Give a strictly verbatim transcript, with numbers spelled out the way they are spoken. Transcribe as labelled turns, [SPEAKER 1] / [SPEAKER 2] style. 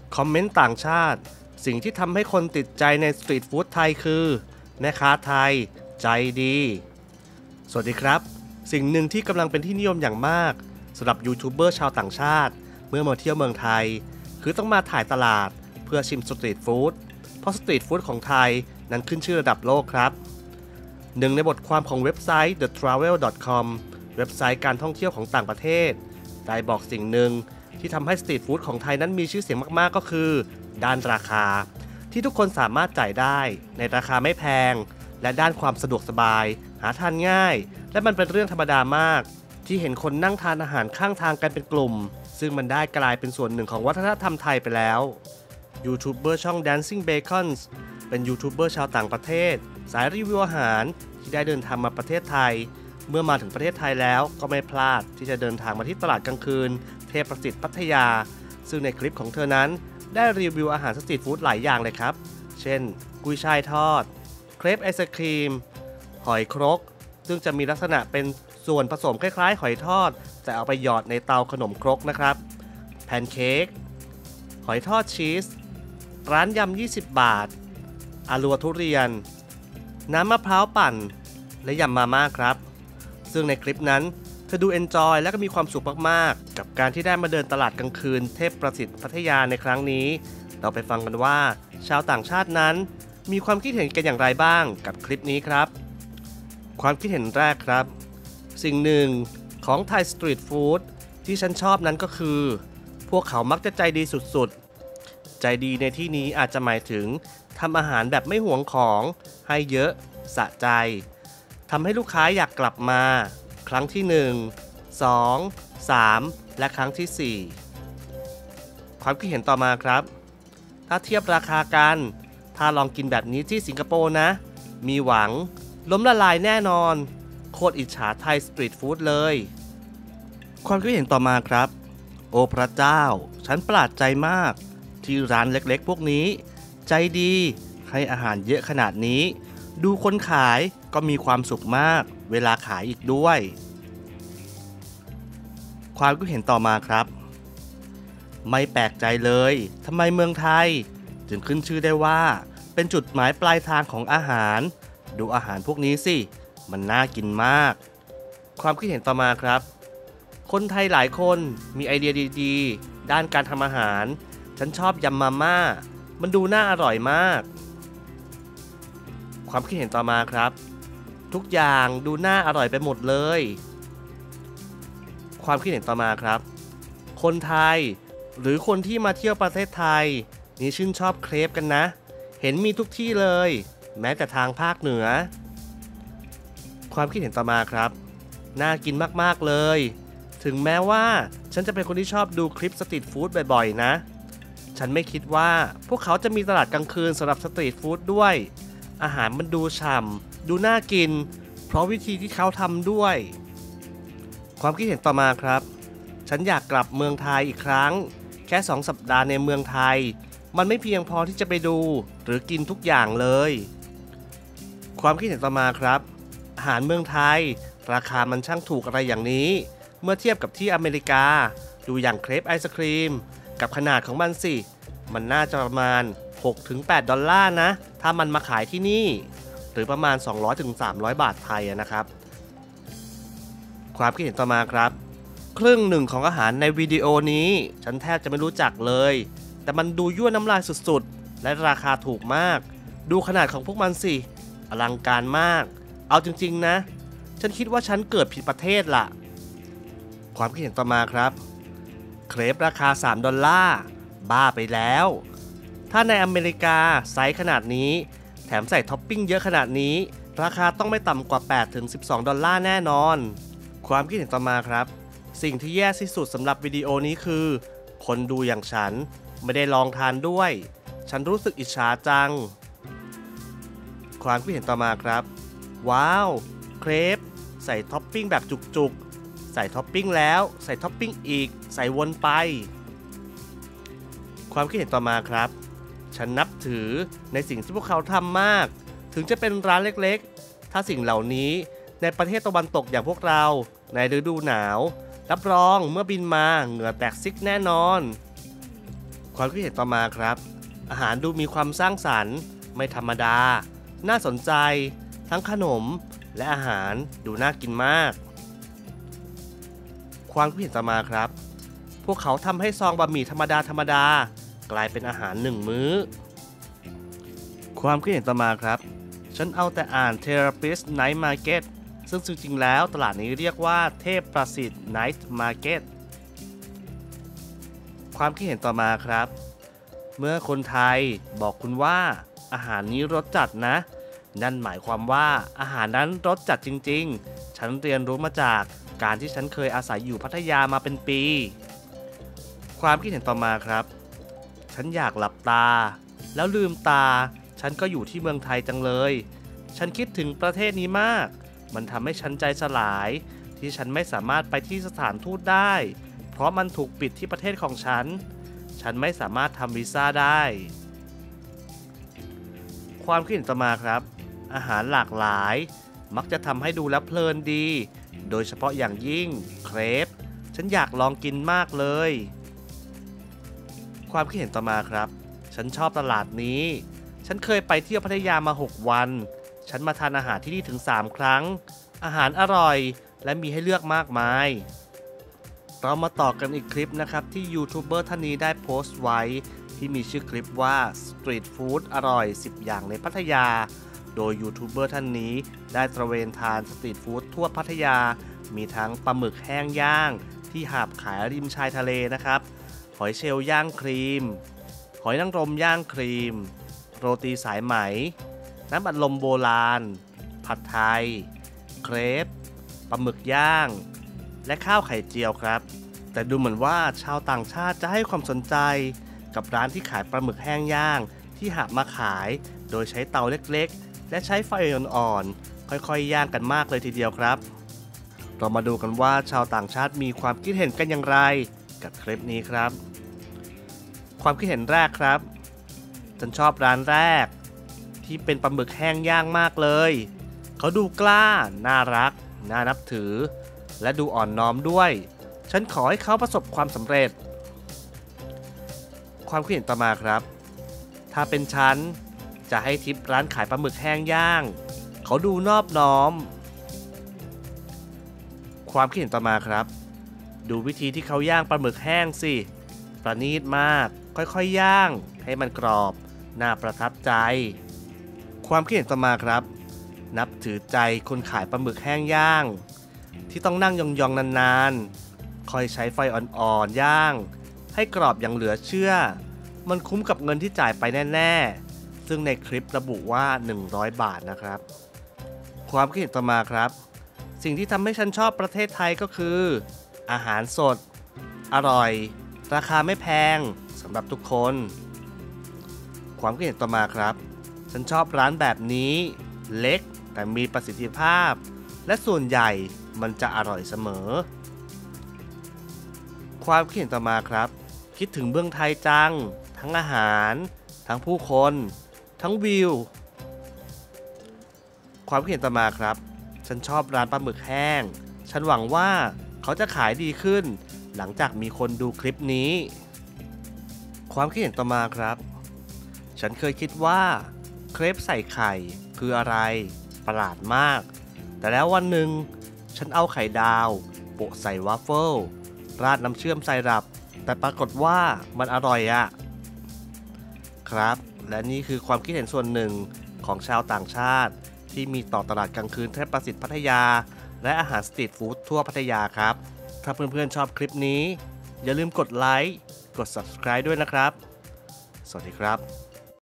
[SPEAKER 1] คอมเมนต์ต่างชาติสิ่งที่ทำให้คนติดใจในสตรีทฟู้ดไทยคือแม่ค้าไทยใจดีสวัสดีครับสิ่งหนึ่งที่กำลังเป็นที่นิยมอย่างมากสำหรับยูทูบเบอร์ชาวต่างชาติเมื่อมาเที่ยวเมืองไทยคือต้องมาถ่ายตลาดเพื่อชิมสตรีทฟู้ดเพราะสตรีทฟู้ดของไทยนั้นขึ้นชื่อระดับโลกครับหนึ่งในบทความของเว็บไซต์ เดอะ ทราเวล ดอท คอม เว็บไซต์การท่องเที่ยวของต่างประเทศได้บอกสิ่งหนึ่งที่ทำให้สตรีทฟู้ดของไทยนั้นมีชื่อเสียงมากๆก็คือด้านราคาที่ทุกคนสามารถจ่ายได้ในราคาไม่แพงและด้านความสะดวกสบายหาทานง่ายและมันเป็นเรื่องธรรมดามากที่เห็นคนนั่งทานอาหารข้างทางกันเป็นกลุ่มซึ่งมันได้กลายเป็นส่วนหนึ่งของวัฒนธรรมไทยไปแล้วยูทูบเบอร์ช่อง Dancing Bacons เป็นยูทูบเบอร์ชาวต่างประเทศสายรีวิวอาหารที่ได้เดินทางมาประเทศไทยเมื่อมาถึงประเทศไทยแล้วก็ไม่พลาดที่จะเดินทางมาที่ตลาดกลางคืนเทพประสิทธิ์พัทยาซึ่งในคลิปของเธอนั้นได้รีวิวอาหารสตรีทฟู้ดหลายอย่างเลยครับเช่นกุยช่ายทอดเครปไอศครีมหอยครกซึ่งจะมีลักษณะเป็นส่วนผสมคล้ายๆหอยทอดแต่เอาไปหยอดในเตาขนมครกนะครับแพนเค้กหอยทอดชีสร้านยำยี่สิบบาทอาลัวทุเรียนน้ำมะพร้าวปั่นและยำมาม่าครับซึ่งในคลิปนั้นเธอดูเอนจอยและก็มีความสุขมากๆกับการที่ได้มาเดินตลาดกลางคืนเทพประสิทธิ์พัทยาในครั้งนี้เราไปฟังกันว่าชาวต่างชาตินั้นมีความคิดเห็นกันอย่างไรบ้างกับคลิปนี้ครับความคิดเห็นแรกครับสิ่งหนึ่งของไทยสตรีทฟู้ดที่ฉันชอบนั้นก็คือพวกเขามักจะใจดีสุดๆใจดีในที่นี้อาจจะหมายถึงทำอาหารแบบไม่หวงของให้เยอะสะใจทำให้ลูกค้าอยากกลับมาครั้งที่หนึ่ง สอง สามและครั้งที่สี่ความคิดเห็นต่อมาครับถ้าเทียบราคากันถ้าลองกินแบบนี้ที่สิงคโปร์นะมีหวังล้มละลายแน่นอนโคตรอิจฉาไทยสตรีทฟู้ดเลยความคิดเห็นต่อมาครับโอ้พระเจ้าฉันประหลาดใจมากที่ร้านเล็กๆพวกนี้ใจดีให้อาหารเยอะขนาดนี้ดูคนขายก็มีความสุขมากเวลาขายอีกด้วยความคิดเห็นต่อมาครับไม่แปลกใจเลยทำไมเมืองไทยถึงขึ้นชื่อได้ว่าเป็นจุดหมายปลายทางของอาหารดูอาหารพวกนี้สิมันน่ากินมากความคิดเห็นต่อมาครับคนไทยหลายคนมีไอเดียดีๆด้านการทำอาหารฉันชอบยำมาม่ามันดูน่าอร่อยมากความคิดเห็นต่อมาครับทุกอย่างดูน่าอร่อยไปหมดเลยความคิดเห็นต่อมาครับคนไทยหรือคนที่มาเที่ยวประเทศไทยนี่ชื่นชอบเครปกันนะเห็นมีทุกที่เลยแม้แต่ทางภาคเหนือความคิดเห็นต่อมาครับน่ากินมากๆเลยถึงแม้ว่าฉันจะเป็นคนที่ชอบดูคลิปสตรีทฟู้ดบ่อยๆนะฉันไม่คิดว่าพวกเขาจะมีตลาดกลางคืนสำหรับสตรีทฟู้ดด้วยอาหารมันดูฉ่ำดูน่ากินเพราะวิธีที่เขาทำด้วยความคิดเห็นต่อมาครับฉันอยากกลับเมืองไทยอีกครั้งแค่สองสัปดาห์ในเมืองไทยมันไม่เพียงพอที่จะไปดูหรือกินทุกอย่างเลยความคิดเห็นต่อมาครับอาหารเมืองไทยราคามันช่างถูกอะไรอย่างนี้เมื่อเทียบกับที่อเมริกาดูอย่างเครปไอศครีมกับขนาดของมันสิมันน่าจะประมาณ หกถึงแปด ดอลลาร์นะถ้ามันมาขายที่นี่หรือประมาณ สองร้อยถึงสามร้อย บาทไทยนะครับความคิดเห็นต่อมาครับครึ่งหนึ่งของอาหารในวิดีโอนี้ฉันแทบจะไม่รู้จักเลยแต่มันดูยั่วน้ำลายสุดๆและราคาถูกมากดูขนาดของพวกมันสิอลังการมากเอาจริงๆนะฉันคิดว่าฉันเกิดผิดประเทศล่ะความคิดเห็นต่อมาครับเครปราคาสามดอลลาร์บ้าไปแล้วถ้าในอเมริกาไซส์ขนาดนี้แถมใส่ท็อปปิ้งเยอะขนาดนี้ราคาต้องไม่ต่ำกว่า แปดถึงสิบสอง ดอลลาร์แน่นอนความคิดเห็นต่อมาครับสิ่งที่แย่ที่สุดสำหรับวิดีโอนี้คือคนดูอย่างฉันไม่ได้ลองทานด้วยฉันรู้สึกอิจฉาจังความคิดเห็นต่อมาครับว้าวเครปใส่ท็อปปิ้งแบบจุกๆใส่ท็อปปิ้งแล้วใส่ท็อปปิ้งอีกใส่วนไปความคิดเห็นต่อมาครับฉันนับถือในสิ่งที่พวกเขาทำมากถึงจะเป็นร้านเล็กๆถ้าสิ่งเหล่านี้ในประเทศตะวันตกอย่างพวกเราในฤดูหนาวรับรองเมื่อบินมาเหงื่อแตกซิกแน่นอนความคิดเห็นต่อมาครับอาหารดูมีความสร้างสรรค์ไม่ธรรมดาน่าสนใจทั้งขนมและอาหารดูน่ากินมากความคิดเห็นต่อมาครับพวกเขาทำให้ซองบะหมี่ธรรมดาธรรมดากลายเป็นอาหารหนึ่งมื้อความคิดเห็นต่อมาครับฉันเอาแต่อ่าน Therapist Night Market ซึ่งจริงๆแล้วตลาดนี้เรียกว่าเทพประสิทธิ์ Night Market ความคิดเห็นต่อมาครับเมื่อคนไทยบอกคุณว่าอาหารนี้รสจัดนะนั่นหมายความว่าอาหารนั้นรสจัดจริงๆฉันเรียนรู้มาจากการที่ฉันเคยอาศัยอยู่พัทยามาเป็นปีความคิดเห็นต่อมาครับฉันอยากหลับตาแล้วลืมตาฉันก็อยู่ที่เมืองไทยจังเลยฉันคิดถึงประเทศนี้มากมันทำให้ฉันใจสลายที่ฉันไม่สามารถไปที่สถานทูตได้เพราะมันถูกปิดที่ประเทศของฉันฉันไม่สามารถทำวีซ่าได้ความคิดเห็นต่อมาครับอาหารหลากหลายมักจะทำให้ดูแล้วเพลินดีโดยเฉพาะอย่างยิ่งเครปฉันอยากลองกินมากเลยความคิดเห็นต่อมาครับฉันชอบตลาดนี้ฉันเคยไปเที่ยวพัทยามาหกวันฉันมาทานอาหารที่นี่ถึงสามครั้งอาหารอร่อยและมีให้เลือกมากมายเรามาต่อกันอีกคลิปนะครับที่ยูทูบเบอร์ท่านนี้ได้โพสต์ไว้ที่มีชื่อคลิปว่าสตรีทฟู้ดอร่อยสิบอย่างในพัทยาโดยยูทูบเบอร์ท่านนี้ได้ตระเวนทานสตรีทฟู้ดทั่วพัทยามีทั้งปลาหมึกแห้งย่างที่หาบขายริมชายทะเลนะครับหอยเชลล์ย่างครีมหอยนางรมย่างครีมโรตีสายไหมน้ำอัดลมโบราณผัดไทยเครปปลาหมึกย่างและข้าวไข่เจียวครับแต่ดูเหมือนว่าชาวต่างชาติจะให้ความสนใจกับร้านที่ขายปลาหมึกแห้งย่างที่หาบมาขายโดยใช้เตาเล็กๆและใช้ไฟอ่อนๆค่อยๆย่างกันมากเลยทีเดียวครับเรามาดูกันว่าชาวต่างชาติมีความคิดเห็นกันอย่างไรกับคลิปนี้ครับความคิดเห็นแรกครับฉันชอบร้านแรกที่เป็นปลาหมึกแห้งย่างมากเลยเขาดูกล้าน่ารักน่านับถือและดูอ่อนน้อมด้วยฉันขอให้เขาประสบความสำเร็จความคิดเห็นต่อมาครับถ้าเป็นฉันจะให้ทิปร้านขายปลาหมึกแห้งย่างเขาดูนอบน้อมความคิดเห็นต่อมาครับดูวิธีที่เขาย่างปลาหมึกแห้งสิประณีตมากค่อยๆย่างให้มันกรอบน่าประทับใจความคิดเห็นต่อมาครับนับถือใจคนขายปลาหมึกแห้งย่างที่ต้องนั่งยองๆนานๆคอยใช้ไฟอ่อนๆย่างให้กรอบอย่างเหลือเชื่อมันคุ้มกับเงินที่จ่ายไปแน่ๆซึ่งในคลิประบุว่าหนึ่งร้อยบาทนะครับความคิดเห็นต่อมาครับสิ่งที่ทำให้ฉันชอบประเทศไทยก็คืออาหารสดอร่อยราคาไม่แพงสำหรับทุกคนความคิดเห็นต่อมาครับฉันชอบร้านแบบนี้เล็กแต่มีประสิทธิภาพและส่วนใหญ่มันจะอร่อยเสมอความคิดเห็นต่อมาครับคิดถึงเมืองไทยจังทั้งอาหารทั้งผู้คนทั้งวิวความคิดเห็นต่อมาครับฉันชอบร้านปลาหมึกแห้งฉันหวังว่าเขาจะขายดีขึ้นหลังจากมีคนดูคลิปนี้ความคิดเห็นต่อมาครับฉันเคยคิดว่าเครปใส่ไข่คืออะไรประหลาดมากแต่แล้ววันหนึ่งฉันเอาไข่ดาวโปะใส่วาฟเฟิลราดน้ำเชื่อมไซรัปแต่ปรากฏว่ามันอร่อยอะครับและนี่คือความคิดเห็นส่วนหนึ่งของชาวต่างชาติที่มีต่อตลาดกลางคืนเทพประสิทธิ์พัทยาและอาหารสตรีทฟู้ดทั่วพัทยาครับถ้าเพื่อนๆชอบคลิปนี้อย่าลืมกดไลค์กด ซับสไครบ์ ด้วยนะครับสวัสดีครับ